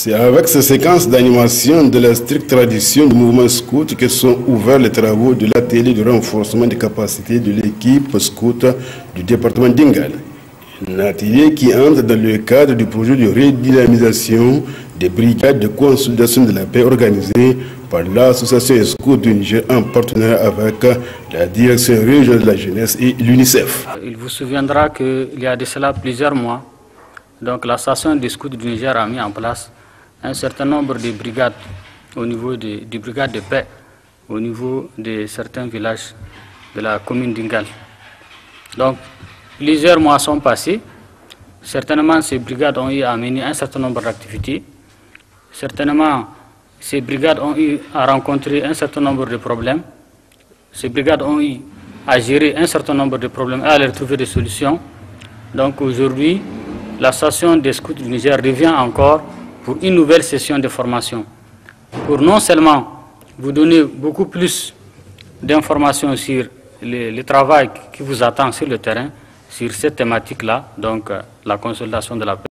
C'est avec ces séquences d'animation de la stricte tradition du mouvement scout que sont ouverts les travaux de l'atelier de renforcement des capacités de l'équipe scout du département d'Ingal. Un atelier qui entre dans le cadre du projet de redynamisation des brigades de consolidation de la paix organisé par l'association scout du Niger en partenariat avec la direction régionale de la jeunesse et l'UNICEF. Il vous souviendra qu'il y a de cela plusieurs mois, donc l'association des scouts du Niger a mis en place un certain nombre de brigades au niveau des brigades de paix au niveau de certains villages de la commune d'Ingal. Donc plusieurs mois sont passés. Certainement ces brigades ont eu à mener un certain nombre d'activités. Certainement ces brigades ont eu à rencontrer un certain nombre de problèmes. Ces brigades ont eu à gérer un certain nombre de problèmes et à leur trouver des solutions. Donc aujourd'hui, l'association des scouts du Niger revient encore pour une nouvelle session de formation, pour non seulement vous donner beaucoup plus d'informations sur le travail qui vous attend sur le terrain, sur cette thématique-là, donc la consolidation de la paix.